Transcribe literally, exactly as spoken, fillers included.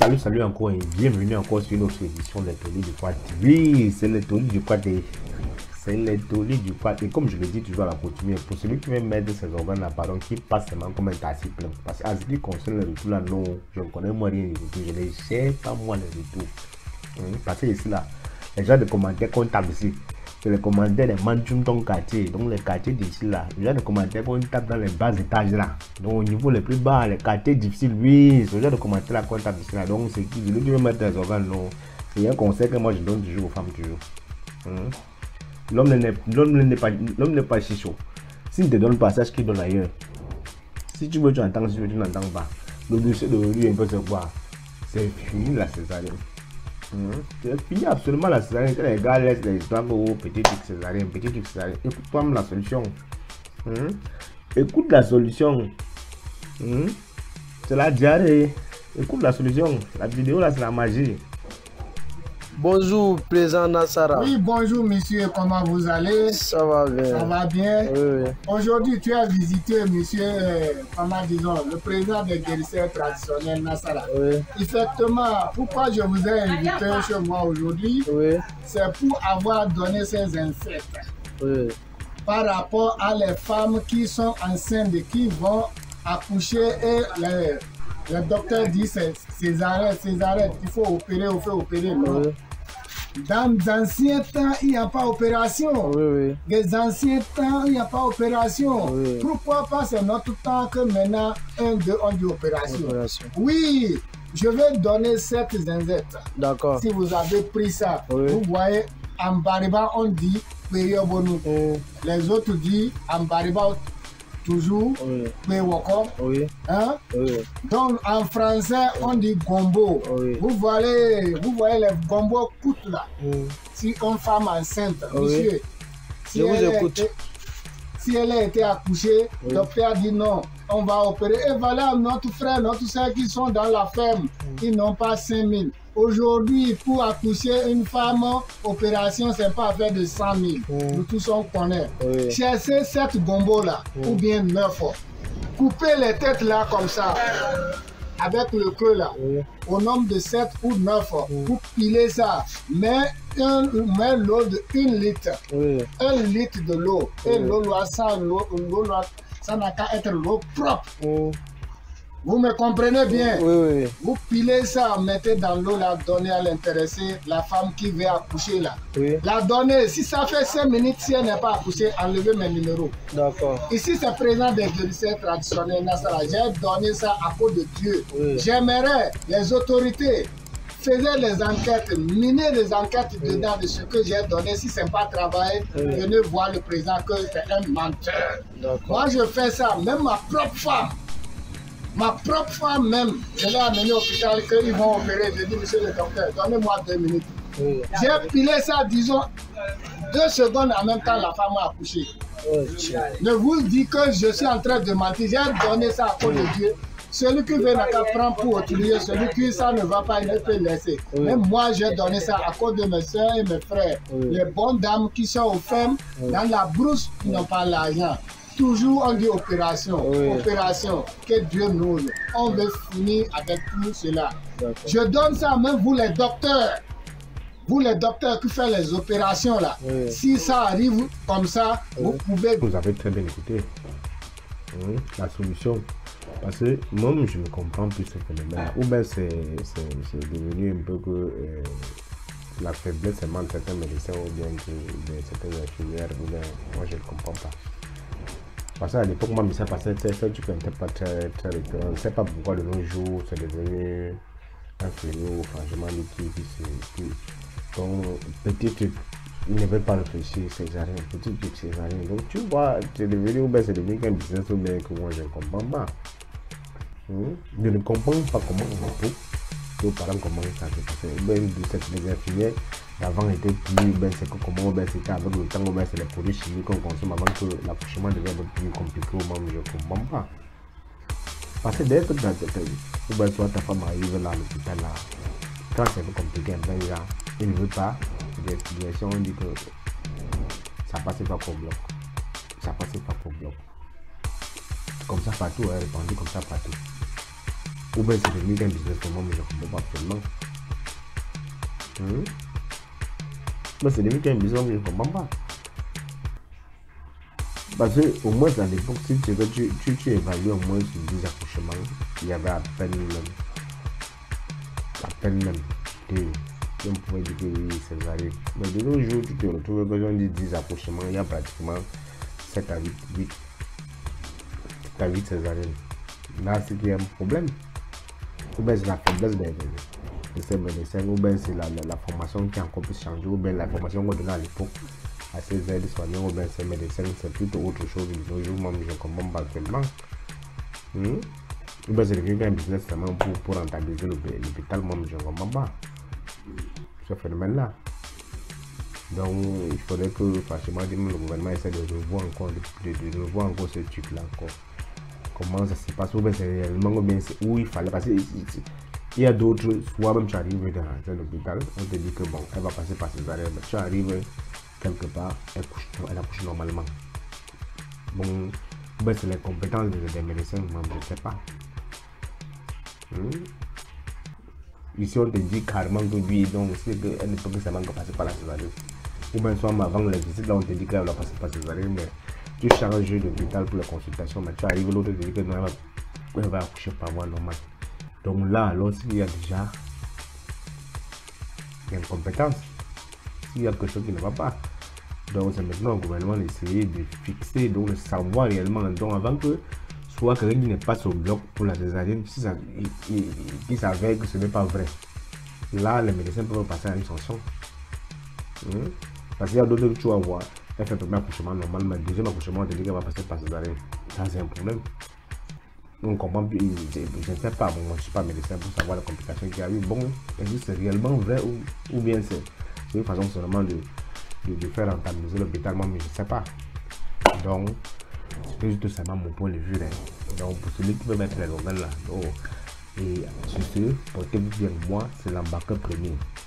Salut, salut encore et bienvenue encore sur une autre édition de l'Atelier du Quad. Oui, c'est l'Atelier du Quad. C'est l'Atelier du Quad. Et comme je le dis toujours à la coutume, pour celui qui veut mettre ses organes là, pardon, qui passe seulement comme un taxi plein. Parce qu'à ce qui concerne le retour là, non, je ne connais moi rien du retour. Je ne sais pas moi le retour. Hum, parce que ici là, les gens de commentaires comptables ici. C'est les commentaires des Manchum ton quartier, donc les quartiers d'ici là, il y a des commentaires qu'on tape dans les bas étages là, donc au niveau les plus bas, les quartiers difficiles, oui, ce genre de commentaires là qu'on tape ici là, donc c'est qui, celui qui veut mettre des organes, non, c'est un conseil que moi je donne toujours aux femmes, toujours. Hum. L'homme n'est pas, l'homme n'est pas si chaud, s'il te donne pas, sache qu'il donne ailleurs. Si tu veux, tu entends, si tu veux, tu n'entends pas. Le dossier de lui, un peu c'est quoi, c'est fini la césarienne. Mmh. C'est fini absolument la césarienne. Que les gars laissent les histoires au petit truc césarien, petit truc césarien. Écoute-toi la solution. Mmh. Écoute la solution. Mmh. C'est la diarrhée. Écoute la solution. La vidéo là, c'est la magie. Bonjour, président Nassara. Oui, bonjour monsieur, comment vous allez? Ça va bien. Ça va bien? Oui, oui. Aujourd'hui, tu as visité monsieur, euh, comment disons, le président des guérisseurs traditionnels Nassara. Oui. Effectivement, pourquoi je vous ai invité chez moi aujourd'hui? Oui. C'est pour avoir donné ces insectes. Oui. Par rapport à les femmes qui sont enceintes et qui vont accoucher et les, les docteurs disent césarien, césarien, il faut opérer, il faut opérer. Non. Oui. Dans d'anciens temps, il n'y a pas opération. Oui, oui. Des anciens temps, il n'y a pas opération. Oui. Pourquoi pas c'est notre temps que maintenant, un, deux, on dit opération. Opération. Oui, je vais donner sept insectes. D'accord. Si vous avez pris ça, Oui. vous voyez, en Bariba, on dit Péyobonou. Oui. Les autres disent en Bariba, toujours Oui. Péwoko. Oui. Hein? Oui. Donc en français, on dit gombo. Oui. Vous voyez, vous voyez les gombo coûtent là. Oui. Si une femme enceinte, Oui. monsieur, si Je vous elle a écoute. été- si elle a été accouchée, Oui. le docteur dit non, on va opérer. Et voilà notre frère, notre soeur qui sont dans la ferme, ils n'ont pas cinq mille. Aujourd'hui, pour accoucher une femme, opération, c'est pas affaire de cent mille. Oui. Nous tous on connaît. Oui. Cherchez cette gombo là, Oui. ou bien neuf. Coupez les têtes là comme ça, avec le queue là. Oui. Au nombre de sept ou neuf, Mm. pour piler ça, mets, un, mets l'eau de un litre, Oui. un litre de l'eau. Et Mm. l'eau doit, ça, l'eau, l'eau doit- ça n'a qu'à être l'eau propre. Oui. Vous me comprenez bien? Oui, oui. Vous pilez ça, mettez dans l'eau, la donnez à l'intéressé, la femme qui veut accoucher là. Oui. La donnez, si ça fait cinq minutes, si elle n'est pas accouchée, enlevez mes numéros. D'accord. Ici, c'est présent des guérisseurs traditionnels Nassara. J'ai donné ça à cause de Dieu. Oui. J'aimerais les autorités faisaient les enquêtes, miner les enquêtes Oui. dedans de ce que j'ai donné. Si ce n'est pas travaillé, Oui. venez voir le président que c'est un menteur. D'accord. Moi, je fais ça, même ma propre femme. Ma propre femme même, je l'ai amenée au hôpital, qu'ils vont opérer. Je dis, monsieur le docteur, donnez-moi deux minutes. Oui. J'ai pilé ça, disons, deux secondes en même temps, la femme a accouché. Oui. tiens. Ne vous dites que je suis en train de mentir. J'ai donné ça à cause de Dieu. Celui qui veut n'a qu'à prendre pour utiliser, celui qui ça ne va pas, il ne peut laisser. Oui. Mais moi, j'ai donné ça à cause de mes soeurs et mes frères. Oui. Les bonnes dames qui sont aux femmes, Oui. dans la brousse, qui n'ont pas l'argent. Toujours on dit opération, Oui. opération, que Dieu nous. On veut finir avec tout cela. D'accord. Je donne ça même vous les docteurs. Vous les docteurs qui font les opérations là. Oui. Si ça arrive comme ça, vous pouvez. Vous avez très bien écouté. Hum, La solution. Parce que moi, je ne comprends plus ce phénomène. Ou bien c'est c'est- c'est devenu un peu que euh, la faiblesse manque certains médecins ou bien que de certaines infirmières. Ou bien, moi, je ne comprends pas. Parce qu'à l'époque, moi, ça passait, ça tu n'était pas très, très récurrent. Je ne sais pas pourquoi de nos jours, c'est devenu un fléau, franchement, des trucs qui se. qui- Donc, petit truc, il ne veut pas réfléchir, césarien, petit truc, césarien. Donc, tu vois, c'est devenu, ou bien c'est devenu qu'un business, ou bien que moi, je ne comprends pas. Hmm? Je ne comprends pas comment on peut, que par exemple, comment ça se passe. Ou bien, les infirmières d'avant étaient plus, ben, c'est que comment, ben, c'était avec le temps, ben, c'est les produits chimiques qu'on consomme avant que l'accouchement devienne plus compliqué, ou même, je ne comprends pas. Parce que dès que dans cette ou bien soit ta femme arrive là à l'hôpital là, quand c'est un peu compliqué, ben, là, il ne veut pas, bien sûr, on dit que ça passe pas pour bloc. Ça passe pas pour bloc. Comme ça partout, hein, répandu comme ça partout. Ou bien c'est devenu un business pour moi, mais je ne comprends pas absolument. Hum? Mais c'est devenu un business, mais je ne comprends pas. Parce qu'au moins à l'époque, si tu, tu, tu, tu évalues au moins sur dix accouchements, il y avait à peine même. À peine même. Et on pouvait dire que oui, c'est varié. Mais de nos jours, tu te retrouves quand on dit dix accouchements, il y a pratiquement sept à huit césariennes. Là, c'est qu'il y a un problème. Ou bien c'est la faiblesse des, de ces médecins, ou bien c'est la, la, la formation qui a encore plus changé, ou bien la formation qu'on donnait à l'époque à ces aides-soignants, ou bien ces médecins, c'est plutôt autre chose. De nos jours, moi, je ne comprends pas actuellement. Hmm? Ou bien c'est quelqu'un un business seulement pour, pour rentabiliser l'hôpital, moi, je ne comprends pas ce phénomène-là. Donc, il faudrait que, franchement, le gouvernement essaie de revoir encore, de, de, de revoir encore ce truc-là encore. Comment ça se passe, ou bien c'est réellement, ou bien c'est où il fallait passer. Il y a d'autres, soit même tu arrives dans un hôpital, on te dit que bon, elle va passer par ces arrêts, mais tu arrives quelque part, elle, couche, elle accouche normalement. Bon, ben c'est les compétences des, des médecins, moi je ne sais pas. Hmm? Ici on te dit carrément que lui, donc c'est qu'elle ne peut que seulement passer par la césarienne. Ou bien soit avant la visite, là on te dit qu'elle va passer par la césarienne, mais tu charges d'hôpital pour la consultation, mais tu arrives l'autre te dit que non, elle va, elle va accoucher par voie normale. Donc là, alors s'il y a déjà une compétence, s'il y a quelque chose qui ne va pas, donc c'est maintenant au gouvernement d'essayer de fixer, donc de savoir réellement, donc avant que soit quelqu'un qui n'est pas sur le bloc pour la césarienne, si ça, il, il, il s'avère que ce n'est pas vrai. Là, les médecins peuvent passer à une sanction. Mmh. Parce qu'il y a d'autres que tu vas voir, elle fait le premier accouchement normal, mais le deuxième accouchement, on te dit qu'elle va passer par césarienne. Ça, c'est un problème. On comprend plus, je ne sais pas, bon, moi je ne suis pas médecin pour savoir la complication qu'il y a eu. Bon, est-ce que c'est réellement vrai ou, ou bien c'est une façon seulement de, de, de faire rentabiliser l'hôpital, moi, mais je ne sais pas. Donc, c'est juste seulement mon point de vue. Hein. Donc, pour celui qui veut mettre les organes là, donc, et sur ce, portez-vous bien, moi, c'est l'embarqueur premier.